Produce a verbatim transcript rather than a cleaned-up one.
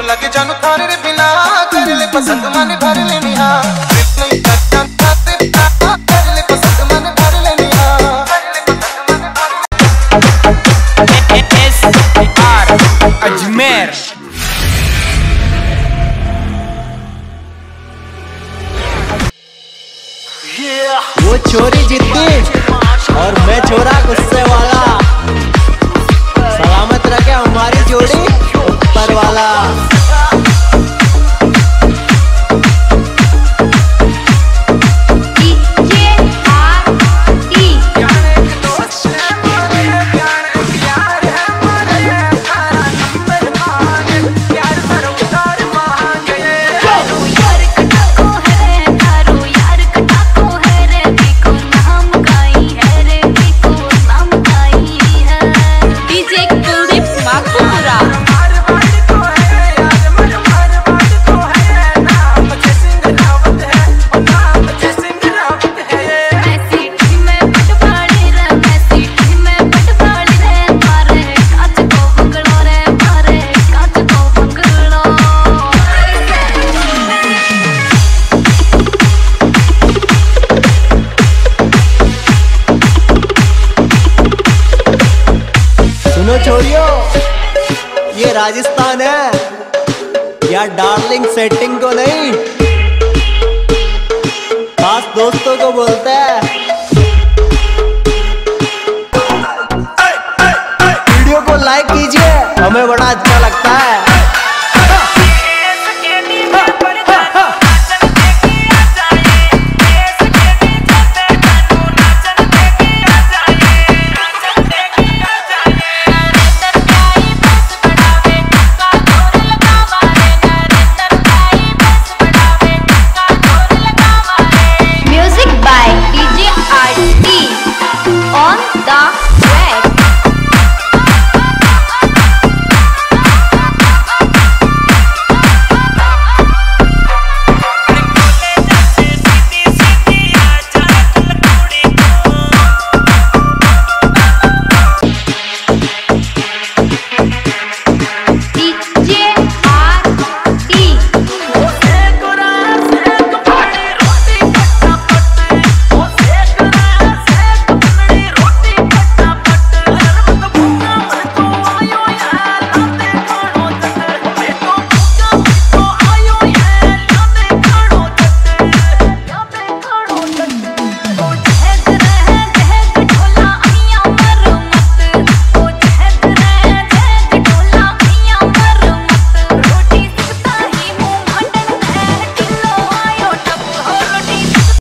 लग जानू थारे रे बिना कर ले पसंद मन भर लेनी हां नहीं करता कर ले पसंद मन भर लेनी हां एस आर अजमेर वो छोरी जिद्दी और मैं छोरा गुस्से वाला, सलामत रखे हमारी जोड़ी ऊपर वाला। छोड़ियो, ये राजस्थान है या डार्लिंग सेटिंग को नहीं, खास दोस्तों को बोलता है। वीडियो को लाइक कीजिए, हमें बड़ा अच्छा लगता है।